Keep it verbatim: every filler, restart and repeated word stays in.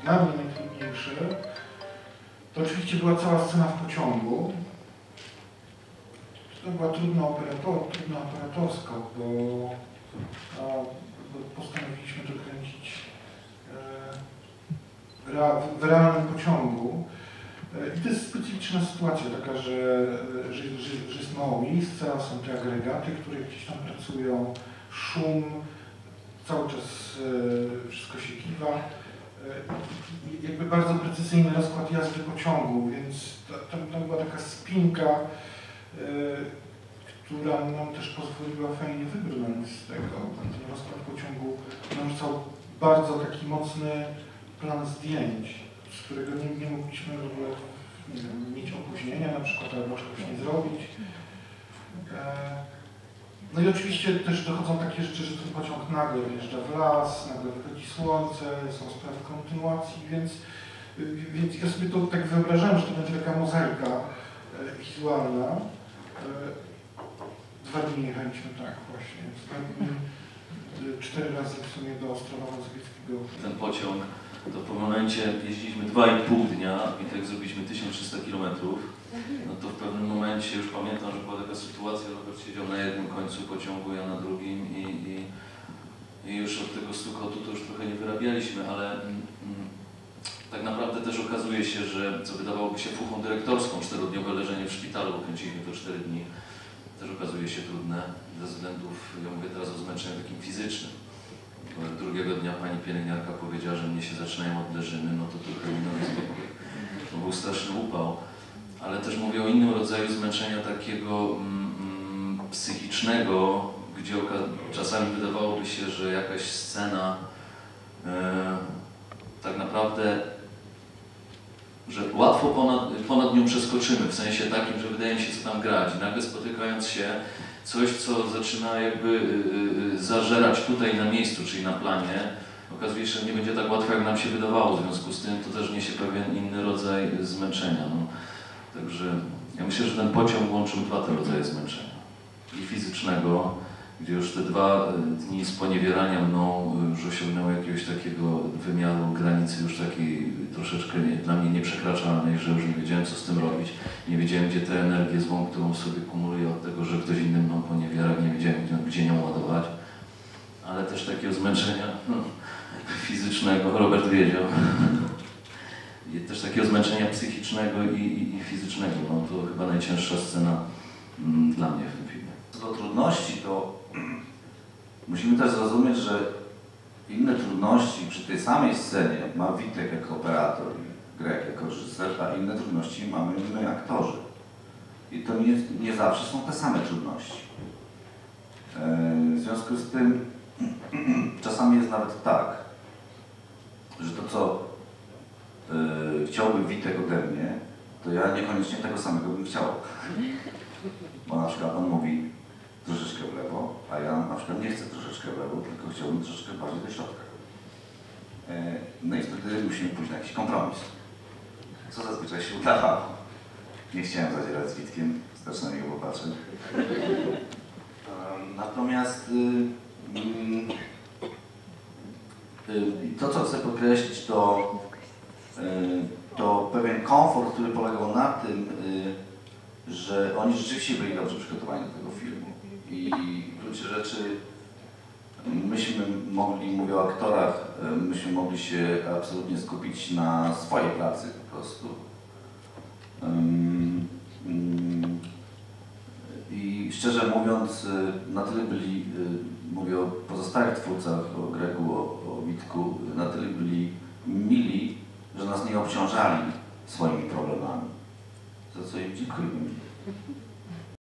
dla mnie najtrudniejszy, to oczywiście była cała scena w pociągu. To była trudna, operator, trudna operatorska, bo, a, bo postanowiliśmy to kręcić e, rea, w realnym pociągu. I to jest specyficzna sytuacja taka, że, że, że, że jest mało miejsca, są te agregaty, które gdzieś tam pracują, szum, cały czas e, wszystko się kiwa. E, jakby bardzo precyzyjny rozkład jazdy pociągu, więc tam, tam była taka spinka, e, która nam też pozwoliła fajnie wybrnąć z tego. Ten rozkład pociągu narzucał bardzo taki mocny plan zdjęć, z którego nie, nie mogliśmy w ogóle nie wiem, mieć opóźnienia na przykład, albo czegoś nie zrobić. E, no i oczywiście też dochodzą takie rzeczy, że ten pociąg nagle wjeżdża w las, nagle wychodzi słońce, są sprawy kontynuacji, więc, więc ja sobie to tak wyobrażałem, że to będzie taka mozaika e, wizualna. E, dwa dni jechaliśmy tak właśnie, dwa dni, cztery razy w sumie do Ostrowa Mazowieckiego. Ten pociąg, to po momencie jeździliśmy dwa i pół dnia i tak zrobiliśmy tysiąc trzysta kilometrów. No to w pewnym momencie już pamiętam, że była taka sytuacja, Robert siedział na jednym końcu pociągu, ja na drugim i, i, i już od tego stukotu to już trochę nie wyrabialiśmy, ale mm, tak naprawdę też okazuje się, że co wydawałoby się fuchą dyrektorską, czterodniowe leżenie w szpitalu, bo kręciliśmy to cztery dni, też okazuje się trudne ze względów, ja mówię teraz o zmęczeniu takim fizycznym. Drugiego dnia pani pielęgniarka powiedziała, że mnie się zaczynają odleżyny, no to trochę minąłem zwykły. To był straszny upał. Ale też mówię o innym rodzaju zmęczenia takiego mm, psychicznego, gdzie czasami wydawałoby się, że jakaś scena e, tak naprawdę, że łatwo ponad, ponad nią przeskoczymy, w sensie takim, że wydaje mi się, co tam grać. I nagle spotykając się, coś, co zaczyna jakby yy, zażerać tutaj na miejscu, czyli na planie, okazuje się, że nie będzie tak łatwo, jak nam się wydawało. W związku z tym to też niesie pewien inny rodzaj zmęczenia. No. Także ja myślę, że ten pociąg łączył dwa te rodzaje zmęczenia. I fizycznego, gdzie już te dwa dni sponiewierania mną już osiągnęły jakiegoś takiego wymiaru, granicy już takiej troszeczkę nie, dla mnie nieprzekraczalnej, że już nie wiedziałem, co z tym robić. Nie wiedziałem, gdzie tę energię złą, którą sobie kumuluję od tego, że ktoś inny mną poniewiera, nie wiedziałem, gdzie, gdzie nią ładować. Ale też takiego zmęczenia no, fizycznego, Robert wiedział. I też takiego zmęczenia psychicznego i, i, i fizycznego. No, to chyba najcięższa scena mm, dla mnie w tym filmie. Co do trudności, to musimy też zrozumieć, że inne trudności przy tej samej scenie ma Witek jako operator i Greg jako reżyser, a inne trudności mamy my aktorzy. I to nie, nie zawsze są te same trudności. W związku z tym czasami jest nawet tak, że to, co yy, chciałby Witek ode mnie, to ja niekoniecznie tego samego bym chciał. Bo na przykład on mówi troszeczkę w lewo, a ja na przykład nie chcę troszeczkę w lewo, tylko chciałbym troszeczkę bardziej do środka. Yy, no i wtedy musimy pójść na jakiś kompromis. Co zazwyczaj się udawało. Nie chciałem zadzierać z Witkiem, strasznie na niego popatrzę. Natomiast yy, yy, to, co chcę podkreślić, to, yy, to pewien komfort, który polegał na tym, yy, że oni rzeczywiście byli dobrze przygotowani do tego filmu. I w gruncie rzeczy myśmy mogli, mówię o aktorach, myśmy mogli się absolutnie skupić na swojej pracy po prostu. Yy, yy. I szczerze mówiąc, na tyle byli, mówię o pozostałych twórcach, o Gregu, o, o Witku, na tyle byli mili, że nas nie obciążali swoimi problemami. Za co im dziękuję.